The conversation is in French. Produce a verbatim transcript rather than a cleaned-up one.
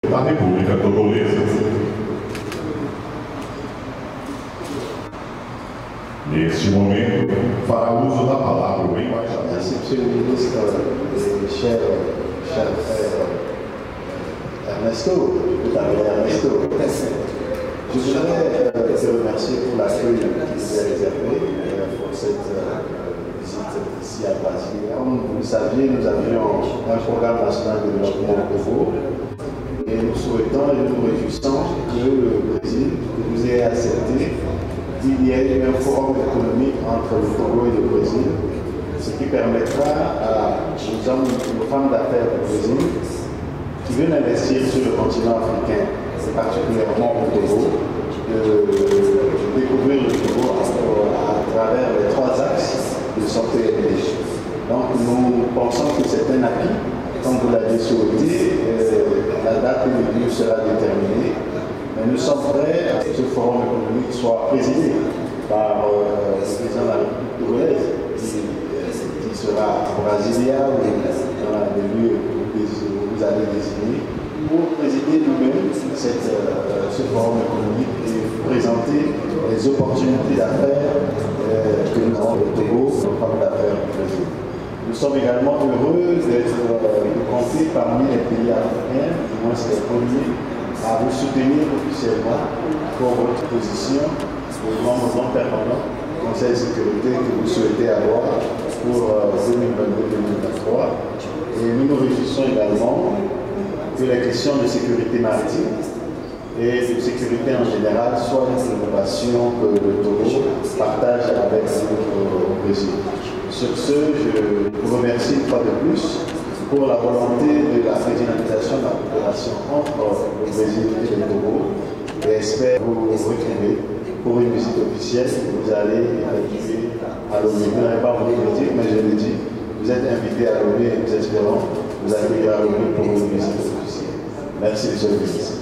da República Togolesa. Neste momento, fará uso da palavra o embaixador. Merci, Monsieur le ministre, et cher, cher frère Ernesto, tout à l'heure Ernesto. Je voudrais euh, te remercier pour l'accueil que vous avez réservé euh, pour cette euh, visite ici à Brasilia. Comme vous le saviez, nous avions un programme national de développement au Congo et nous souhaitons et nous nous réjouissons que le Brésil, que vous ayez accepté qu'il y ait un forum économique entre le Congo et le Brésil, ce qui permettra à aux hommes et aux femmes d'affaires du Brésil qui veulent investir sur le continent africain, c'est particulièrement au Togo, de, de découvrir le Togo à, à travers les trois axes de santé et d'énergie. Donc nous pensons que c'est un acquis, comme vous l'avez souhaité, euh, la date et le lieu sera déterminée, mais nous sommes prêts à ce que ce forum économique soit présidé par euh, le président de la République togolaise, qui, qui sera à Brasilia ou dans les lieux où vous allez désigner, pour présider nous-mêmes euh, ce forum économique et présenter les opportunités d'affaires euh, que nous avons au Togo, nos femmes d'affaires du Brésil. Nous sommes également heureux d'être euh, de compter parmi les pays africains, du moins c'est les premiers, à vous soutenir officiellement pour votre position aux membres non permanents du Conseil de sécurité que vous souhaitez avoir pour euh, deux mille vingt-deux deux mille vingt-trois. Et nous nous réjouissons également que les questions de sécurité maritime et de sécurité en général soient une préoccupation que le Togo partage avec le Brésil. Sur ce, je vous remercie une fois de plus pour la volonté de la régionalisation de la coopération entre le Brésil et le Togo et espère vous retrouver pour une visite officielle que vous allez effectuer à l'O N U. Je n'avais pas voulu le dire, mais je le dis. Vous êtes invité à l'O N U et nous espérons vous accueillir à l'O N U pour une visite officielle. Merci, monsieur le ministre.